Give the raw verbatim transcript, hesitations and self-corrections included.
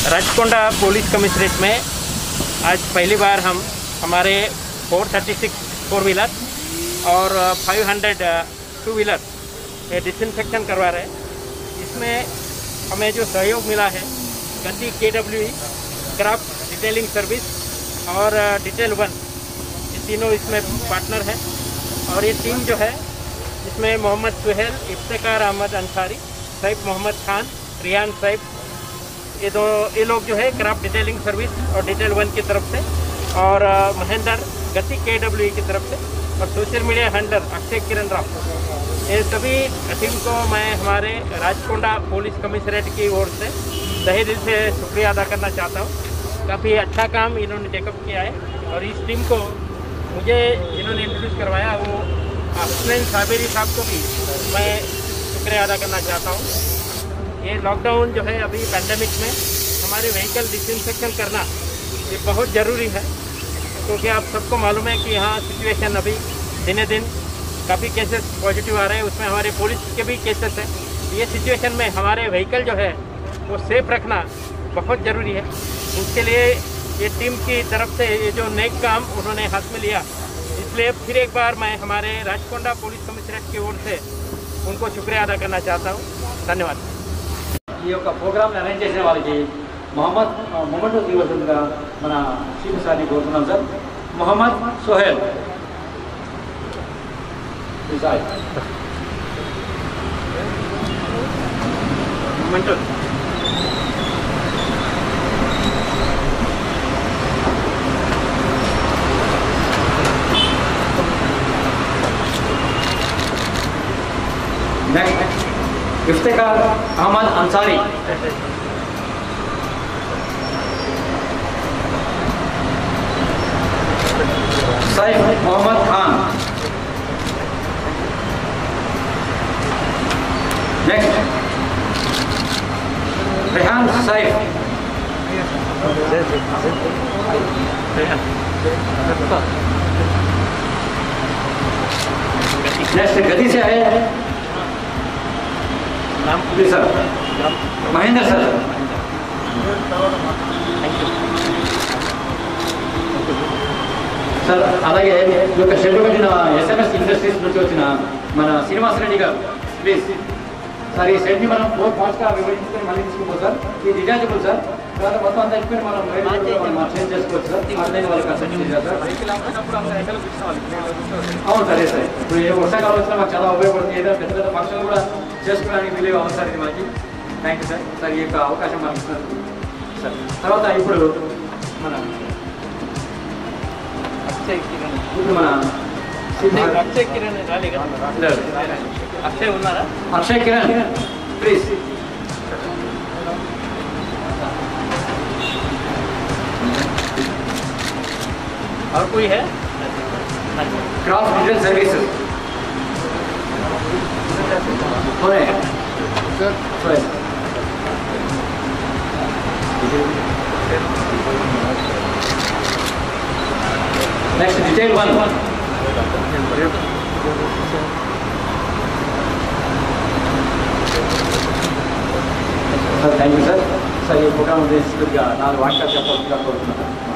Rachakonda police commissionerate में आज पहली बार हम हमारे चार सौ छत्तीस फोर व्हीलर और पाँच सौ टू व्हीलर डिसइंफेक्शन करवा रहे हैं। इसमें हमें जो सहयोग मिला है गति के W E craft detailing service और डिटेल वन, ये तीनों इसमें पार्टनर है। और ये टीम जो है इसमें मोहम्मद सुहेल, इफ्तिकार अहमद अंसारी, सैफ मोहम्मद खान, रियान सैफ, ये दो ये लोग जो है क्राफ्ट डिटेलिंग सर्विस और डिटेल वन की तरफ से, और महेंद्र गति के डब्ल्यू की तरफ से, और social media handler Akshay Kiran Rao, ये सभी टीम को मैं हमारे राजकोंडा पुलिस कमिश्नरेट की ओर से तहे दिल से शुक्रिया अदा करना चाहता हूँ। काफ़ी अच्छा काम इन्होंने टेकअप किया है और इस टीम को मुझे जिन्होंने इंट्रोड्यूस करवाया वो हुसनैन साबेरी साहब को भी मैं शुक्रिया अदा करना चाहता हूँ। ये लॉकडाउन जो है अभी पैंडेमिक में हमारे व्हीकल डिसइंफेक्शन करना ये बहुत ज़रूरी है, क्योंकि आप सबको मालूम है कि यहाँ सिचुएशन अभी दिने दिन काफ़ी केसेस पॉजिटिव आ रहे हैं, उसमें हमारे पुलिस के भी केसेस हैं। ये सिचुएशन में हमारे व्हीकल जो है वो सेफ रखना बहुत ज़रूरी है। उसके लिए ये टीम की तरफ से ये जो नेक काम उन्होंने हाथ में लिया, इसलिए फिर एक बार मैं हमारे राजकोंडा पुलिस कमिश्नरेट की ओर से उनको शुक्रिया अदा करना चाहता हूँ। धन्यवाद। ఈ యొక్క ప్రోగ్రామ్ని అరేంజ్ చేసిన వాళ్ళకి మొహమ్మద్ మొహమ్మద్ ఇవ్వాల్సిందిగా మన చీఫ్ సార్ని కోరుతున్నాం sir. Mohammed Sohail next Iftikhar Ahmed Ansari, Saif Mohammed Khan, next Rehan Saif, next Gati से है नाम सर महेंद्र सर। సార్ అలాగే ఈ యొక్క షెడ్ పెట్టిన ఎస్ఎంఎస్ ఇండస్ట్రీస్ నుంచి వచ్చిన మన శ్రీనివాస్ రెడ్డి గారు ప్లీజ్ సార్ ఈ షెడ్ని మనం ఫోర్ పార్ట్స్గా విభజించుకొని మళ్ళీ తీసుకుపోతాం సార్. ఇది డిటాచబుల్ సార్, తర్వాత మొత్తం అంతా అయిపోయి మనం మనం చేంజ్ చేసుకోవచ్చు సార్. ఆన్లైన్ వాళ్ళకి అసెంట్ చేయాలి సార్. అవును సార్, ఏ సార్ ఇప్పుడు ఏ వర్షాకాలం వచ్చినా మాకు చాలా ఉపయోగపడుతుంది. ఏదైనా పెద్ద పెద్ద ఫంక్షన్లు కూడా చేసుకోవడానికి వీలుగా ఉంది సార్ ఇది మనకి. Thank you sir. సార్ ఈ యొక్క అవకాశం మనకి ఇస్తున్నారు సార్. తర్వాత ఇప్పుడు మన ఇప్పుడు మన अक्षय किरण अक्षय उन्नारा अक्षय किरण प्लीज. और कोई है? क्राफ्ट डिटेल सर्विसेज हो रहे हैं sir. Next detail one. Sir thank you sir. Sir ये प्रोग्राम नाలుగు వాట్సాప్ చెప్పాల్సిందిగా కోరుతున్నాను.